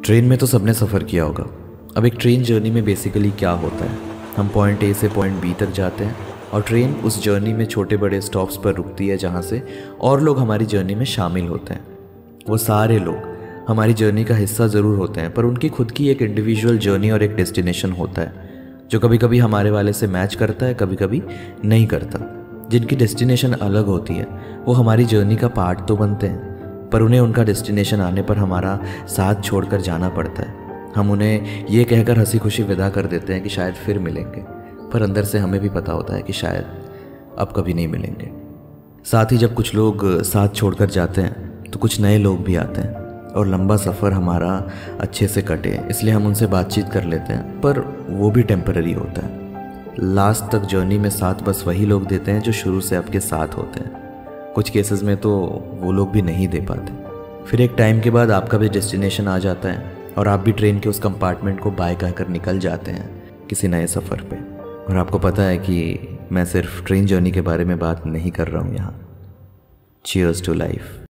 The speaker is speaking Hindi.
ट्रेन में तो सबने सफ़र किया होगा। अब एक ट्रेन जर्नी में बेसिकली क्या होता है, हम पॉइंट ए से पॉइंट बी तक जाते हैं और ट्रेन उस जर्नी में छोटे बड़े स्टॉप्स पर रुकती है जहाँ से और लोग हमारी जर्नी में शामिल होते हैं। वो सारे लोग हमारी जर्नी का हिस्सा ज़रूर होते हैं, पर उनकी खुद की एक इंडिविजुअल जर्नी और एक डेस्टिनेशन होता है जो कभी कभी हमारे वाले से मैच करता है, कभी कभी नहीं करता। जिनकी डेस्टिनेशन अलग होती है वो हमारी जर्नी का पार्ट तो बनते हैं, पर उन्हें उनका डेस्टिनेशन आने पर हमारा साथ छोड़कर जाना पड़ता है। हम उन्हें ये कहकर हंसी खुशी विदा कर देते हैं कि शायद फिर मिलेंगे, पर अंदर से हमें भी पता होता है कि शायद अब कभी नहीं मिलेंगे। साथ ही जब कुछ लोग साथ छोड़कर जाते हैं तो कुछ नए लोग भी आते हैं और लंबा सफ़र हमारा अच्छे से कटे इसलिए हम उनसे बातचीत कर लेते हैं, पर वो भी टेम्पररी होता है। लास्ट तक जर्नी में साथ बस वही लोग देते हैं जो शुरू से आपके साथ होते हैं। कुछ केसेस में तो वो लोग भी नहीं दे पाते। फिर एक टाइम के बाद आपका भी डेस्टिनेशन आ जाता है और आप भी ट्रेन के उस कंपार्टमेंट को बाय कहकर निकल जाते हैं किसी नए सफ़र पे। और आपको पता है कि मैं सिर्फ ट्रेन जर्नी के बारे में बात नहीं कर रहा हूँ यहाँ। Cheers to life.